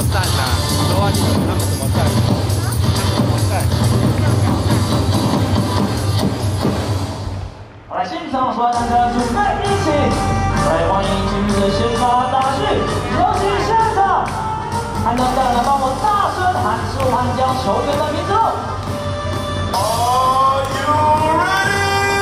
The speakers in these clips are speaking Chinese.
站啊，说话清楚他们怎么站，怎么站。 好，来现场所有大家准备一起，来欢迎今日的先发大序，有请现场，看到大家帮我大声喊出悍将球员的名字。Are you ready?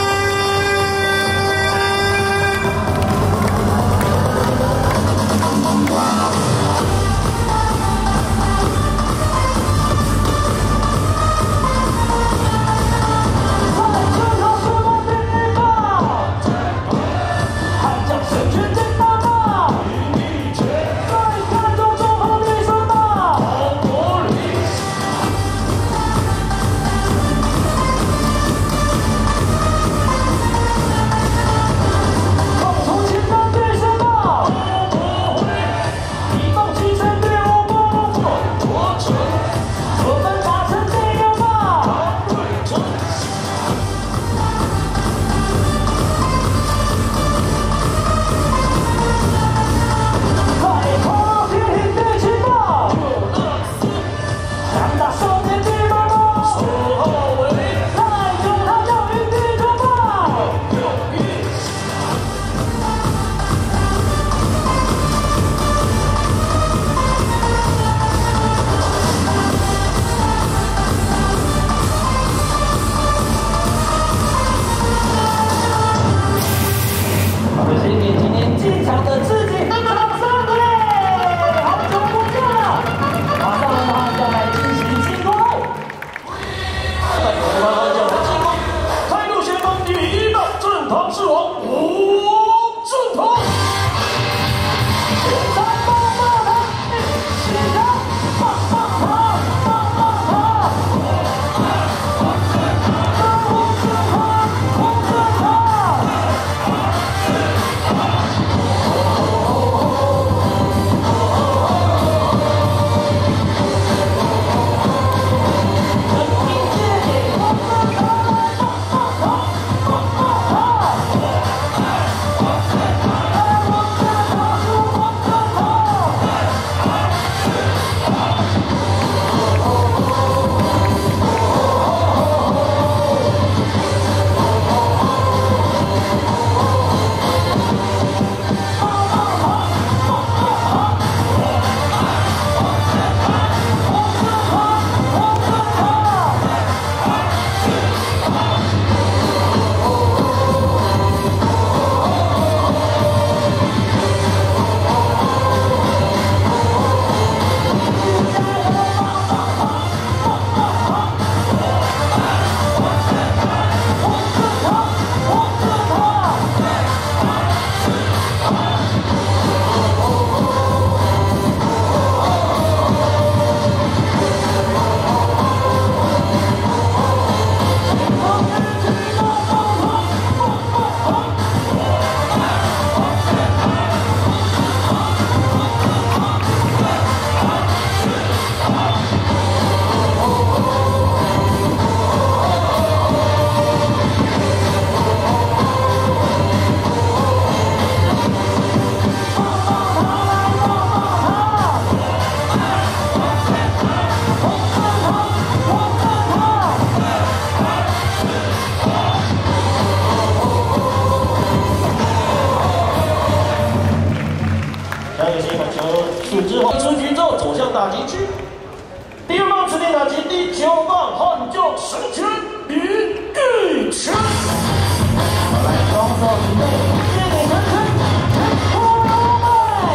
数之后出局之后走向打击区。第二棒指定打击第9棒悍将神拳林玉成。好，来双手准备，接给陈晨，破麦，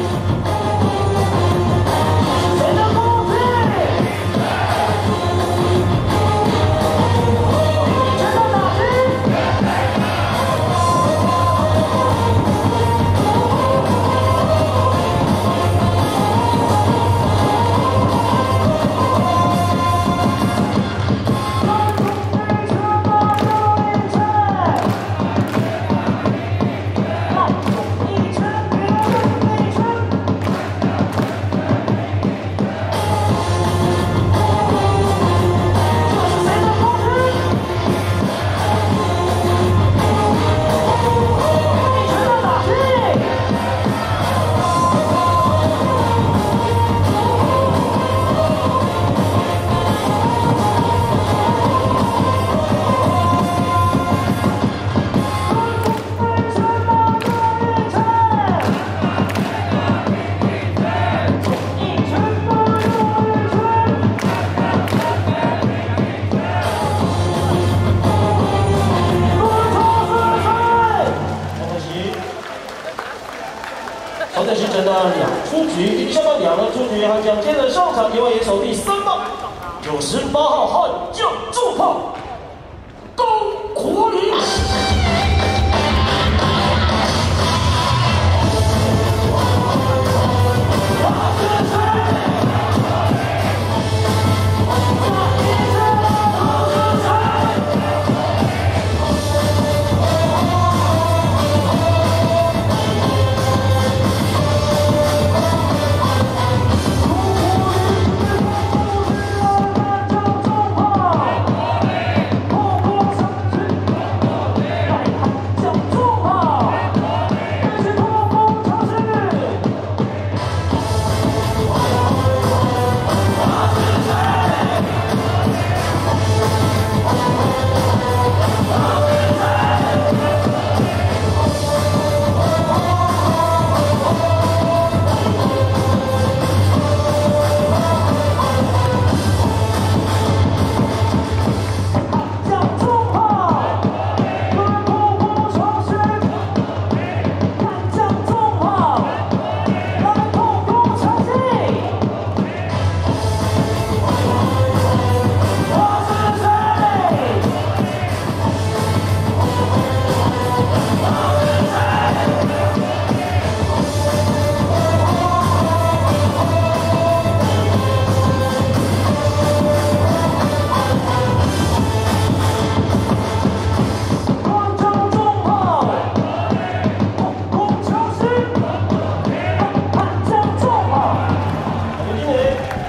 谁的攻击？全场打击。 和出局悍将接着上场，因为野手第3棒，98号悍将重炮高国林。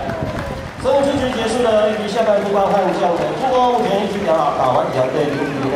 下半部分悍将的助攻，目前1局打完2对0比0。